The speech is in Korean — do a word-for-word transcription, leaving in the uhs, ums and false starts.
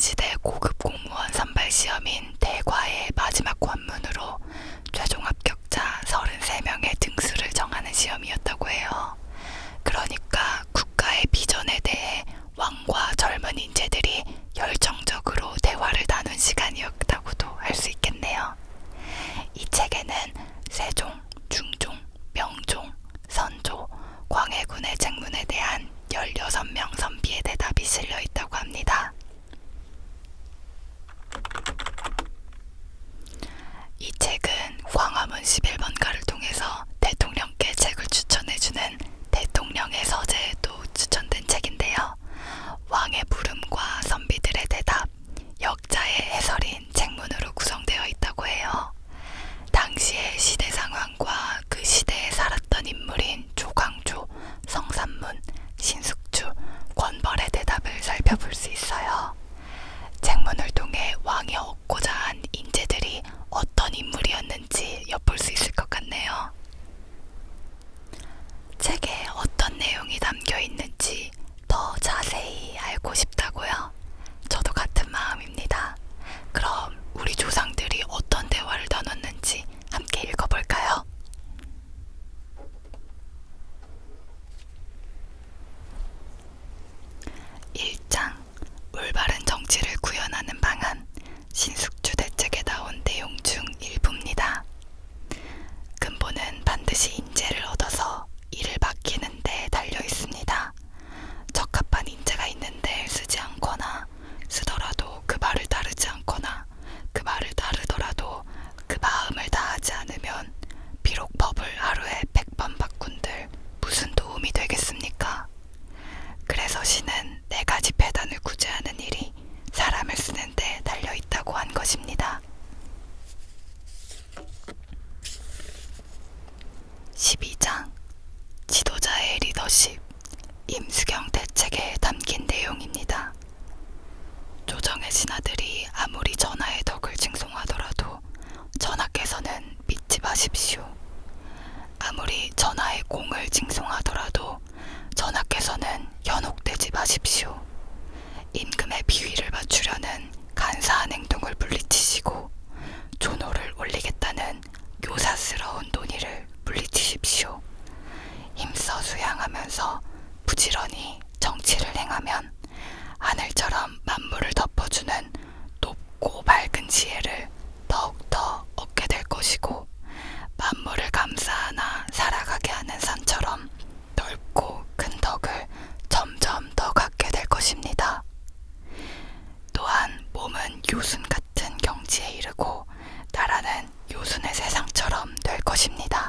조선시대 고급 공무원 선발 시험인 대과의 마지막 관문으로 최종 합격자 서른세 명의 등수를 정하는 시험이었다고 해요. 그러니까 국가의 비전에 대해 왕과 젊은 인재들이 열정적으로 대화를 나눈 시간이었다고도 할 수 있겠네요. 이 책에는 세종, 중종, 명종, 선조, 광해군의 책문에 대한 열여섯 명 선비의 대답이 실려 있다고 합니다. 이 책은 광화문 십일 번가를 통해서 대통령께 책을 추천해주는 대통령의 서재에도 추천된 책인데요. 왕의 물음과 선비들의 대답, 역자의 해설인 책문으로 구성되어 있다고 해요. 당시의 시대 상황과 그 시대에 살았던 인물인 조광조, 성산문, 신숙주, 권벌의 대답을 살펴볼 수 있어요. 책문을 통해 왕이 얻고자 한 인재들이 어떤 인물이었는지 엿볼 수 있을 것 같네요. 책에 어떤 내용이 담겨 있는지 더 자세히 알고 싶다고요? 저도 같은 마음입니다. 그럼 우리 조상들이 어떤 대화를 나눴는지 함께 읽어볼까요? 일 장 올바른 정치를 구현하는 방안, 신숙주 대책에 나온 내용 중 일부입니다. 근본은 반드시 인재를 얻어서 일을 맡기는 데 달려 있습니다. 적합한 인재가 있는데 쓰지 않거나 쓰더라도 그 말을 따르지 않거나 그 말을 따르더라도 그 마음을 다하지 않으면 비록 법을 하루에 백 번 바꾼들 무슨 도움이 되겠습니까? 그래서 시는 네 가지 폐단을 구제하는 일이 사람을 쓰는데 달려있다고 한 것입니다. 십이 장 지도자의 리더십, 임수경 대책에 담긴 내용입니다. 조정의 신하들이 아무리 전하의 덕을 칭송하더라도 전하께서는 믿지 마십시오. 아무리 전하의 공을 칭송하더라도 전하께서는 현혹되지 마십시오. 임금의 비위를 맞추려는 간사한 행동을 물리치시고 존호를 올리겠다는 교사스러운 논의를 물리치십시오. 힘써 수양하면서 부지런히 정치를 행하면 하늘처럼 만물을 덮어주는 높고 밝은 지혜를 더욱더 얻게 될 것이고 만물을 감싸안아 살아가게 하는 산처럼 넓고 큰 덕을 점점 더 갖게 될 것입니다. 또한 몸은 요순 같은 경지에 이르고 나라는 요순의 세상처럼 될 것입니다.